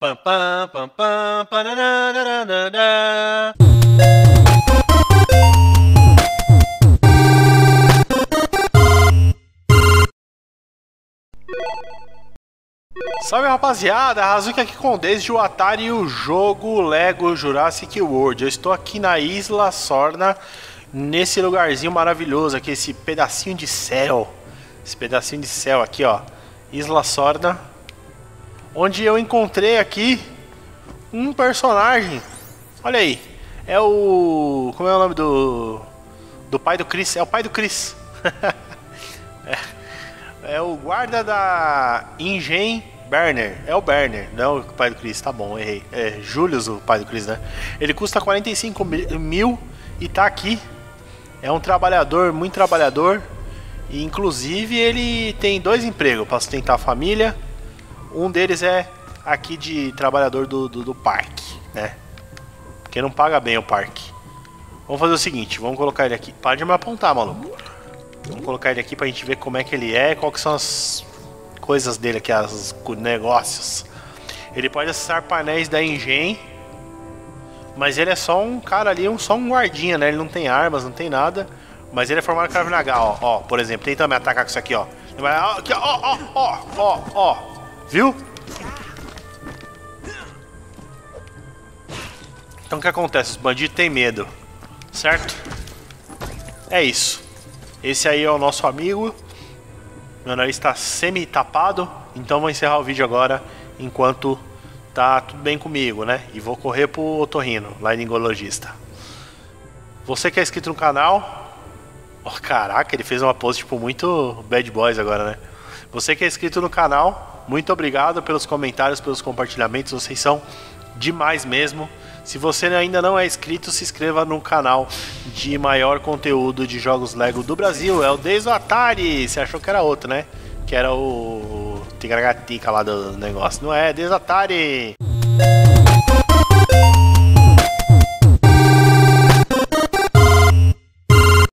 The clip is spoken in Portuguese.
Pam, pam, pam, pam, pananana. Salve rapaziada, Hazuki aqui com desde o Atari e o jogo Lego Jurassic World. Eu estou aqui na Isla Sorna, nesse lugarzinho maravilhoso aqui, esse pedacinho de céu. Esse pedacinho de céu aqui, ó, Isla Sorna, onde eu encontrei aqui um personagem. Olha aí, é o... como é o nome do pai do Chris? É o pai do Chris. É o guarda da Ingen Berner. É o Berner, não o pai do Chris, tá bom, errei. É Julius, o pai do Chris, né? Ele custa 45 mil e tá aqui. É um trabalhador, muito trabalhador. E inclusive ele tem 2 empregos para sustentar a família. Um deles é aqui de trabalhador do parque, né? Porque não paga bem o parque. Vamos fazer o seguinte, vamos colocar ele aqui. Para de me apontar, maluco. Vamos colocar ele aqui pra gente ver como é que ele é, qual que são as coisas dele aqui, os negócios. Ele pode acessar painéis da Engen, mas ele é só um cara ali, só um guardinha, né? Ele não tem armas, não tem nada, mas ele é formado em Krav Maga, ó, por exemplo. Tenta me atacar com isso aqui, ó. Ele vai, aqui, ó, viu? Então o que acontece? Os bandidos têm medo, certo? É isso. Esse aí é o nosso amigo. Meu nariz está semi-tapado, então vou encerrar o vídeo agora enquanto tá tudo bem comigo, né? E vou correr pro otorrino, laringologista. Você que é inscrito no canal... Oh, caraca, ele fez uma pose tipo muito Bad Boys agora, né? Você que é inscrito no canal, muito obrigado pelos comentários, pelos compartilhamentos, vocês são demais mesmo. Se você ainda não é inscrito, se inscreva no canal de maior conteúdo de jogos Lego do Brasil. É o Desde o Atari. Você achou que era outro, né? Que era o Tigragatica lá do negócio. Não é, Desde o Atari.